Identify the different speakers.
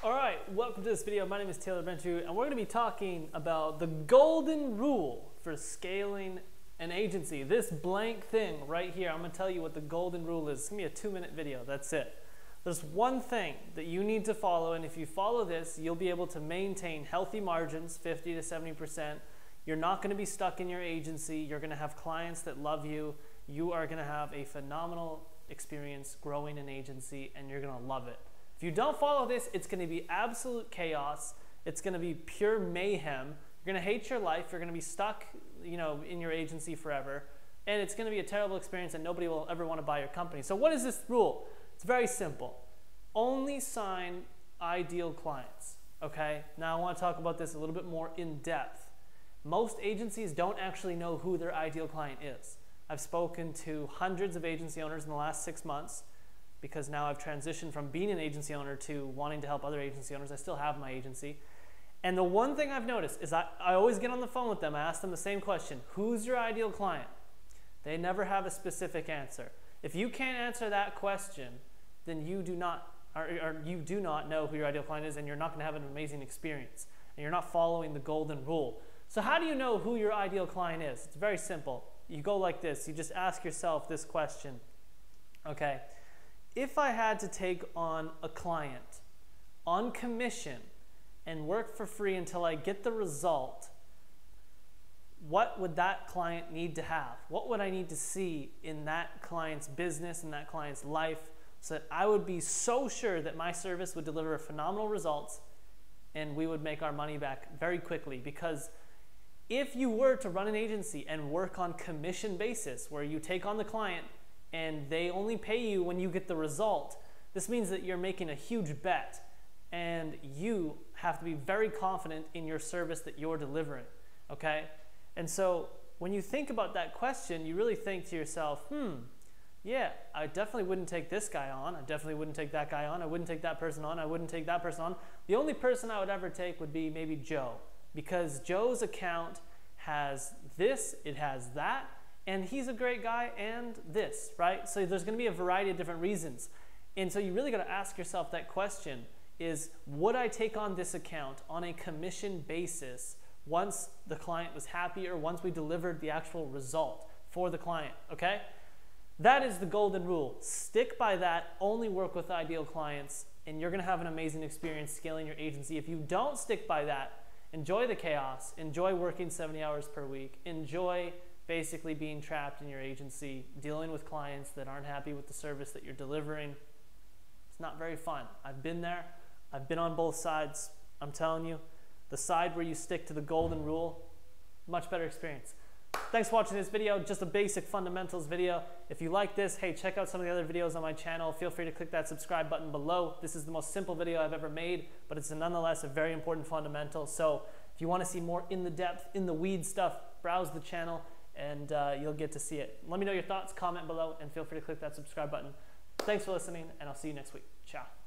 Speaker 1: All right, welcome to this video. My name is Taylor Benchu, and we're going to be talking about the golden rule for scaling an agency. This blank thing right here, I'm going to tell you what the golden rule is. It's going to be a 2-minute video. That's it. There's one thing that you need to follow, and if you follow this, you'll be able to maintain healthy margins, 50 to 70%. You're not going to be stuck in your agency. You're going to have clients that love you. You are going to have a phenomenal experience growing an agency, and you're going to love it. If you don't follow this, it's going to be absolute chaos. It's going to be pure mayhem. You're going to hate your life. You're going to be stuck, in your agency forever. And it's going to be a terrible experience and nobody will ever want to buy your company. So what is this rule? It's very simple. Only sign ideal clients, okay? Now I want to talk about this a little bit more in depth. Most agencies don't actually know who their ideal client is. I've spoken to hundreds of agency owners in the last 6 months, because now I've transitioned from being an agency owner to wanting to help other agency owners. I still have my agency. And the one thing I've noticed is I always get on the phone with them. I ask them the same question: who's your ideal client? They never have a specific answer. If you can't answer that question, then you do not know who your ideal client is, and you're not going to have an amazing experience. And you're not following the golden rule. So how do you know who your ideal client is? It's very simple. You go like this. You just ask yourself this question. Okay. If I had to take on a client on commission and work for free until I get the result, what would that client need to have? What would I need to see in that client's business, in that client's life, so that I would be so sure that my service would deliver phenomenal results and we would make our money back very quickly? Because if you were to run an agency and work on commission basis, where you take on the client and they only pay you when you get the result, this means that you're making a huge bet, and you have to be very confident in your service that you're delivering, okay? And so when you think about that question, you really think to yourself, yeah, I definitely wouldn't take this guy on. I definitely wouldn't take that guy on. I wouldn't take that person on. I wouldn't take that person on. The only person I would ever take would be maybe Joe, because Joe's account has this, it has that, and he's a great guy, and this, right? So there's going to be a variety of different reasons. And so you really got to ask yourself that question is, would I take on this account on a commission basis once the client was happy, or once we delivered the actual result for the client, okay? That is the golden rule. Stick by that. Only work with ideal clients, and you're going to have an amazing experience scaling your agency. If you don't stick by that, enjoy the chaos. Enjoy working 70 hours per week. Enjoy basically being trapped in your agency, dealing with clients that aren't happy with the service that you're delivering. It's not very fun. I've been there. I've been on both sides. I'm telling you, the side where you stick to the golden rule, much better experience. Thanks for watching this video, just a basic fundamentals video. If you like this, hey, check out some of the other videos on my channel. Feel free to click that subscribe button below. This is the most simple video I've ever made, but it's nonetheless a very important fundamental. So if you want to see more in the depth, in the weed stuff, browse the channel, and you'll get to see it. Let me know your thoughts, comment below, and feel free to click that subscribe button. Thanks for listening, and I'll see you next week. Ciao.